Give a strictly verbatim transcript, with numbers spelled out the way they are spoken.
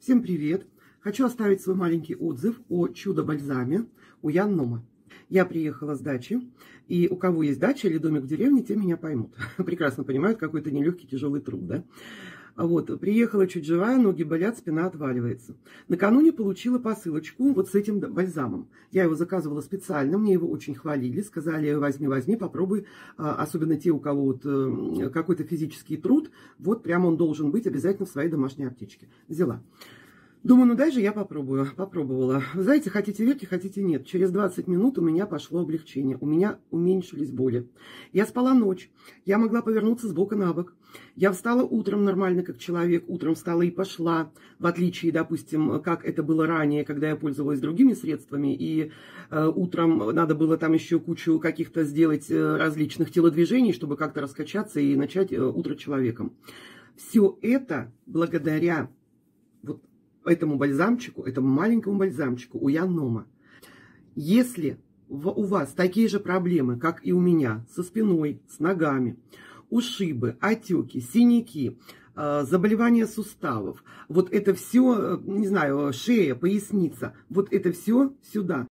Всем привет! Хочу оставить свой маленький отзыв о чудо-бальзаме у Ян Нома. Я приехала с дачи, и у кого есть дача или домик в деревне, те меня поймут. Прекрасно понимают, какой это нелегкий, тяжелый труд, да? Вот, приехала чуть живая, ноги болят, спина отваливается. Накануне получила посылочку вот с этим бальзамом. Я его заказывала специально, мне его очень хвалили, сказали, возьми, возьми, попробуй. Особенно те, у кого вот какой-то физический труд, вот прямо он должен быть обязательно в своей домашней аптечке. Взяла. Думаю, ну дай же я попробую. Попробовала. Вы знаете, хотите верьте, хотите нет. Через двадцать минут у меня пошло облегчение. У меня уменьшились боли. Я спала ночь. Я могла повернуться с бока на бок. Я встала утром нормально, как человек. Утром встала и пошла. В отличие, допустим, как это было ранее, когда я пользовалась другими средствами. И э, утром надо было там еще кучу каких-то сделать э, различных телодвижений, чтобы как-то раскачаться и начать э, утро человеком. Все это благодаря вот этому бальзамчику, этому маленькому бальзамчику у Ян Нома. Если у вас такие же проблемы, как и у меня, со спиной, с ногами, ушибы, отеки, синяки, заболевания суставов, вот это все, не знаю, шея, поясница, вот это все сюда.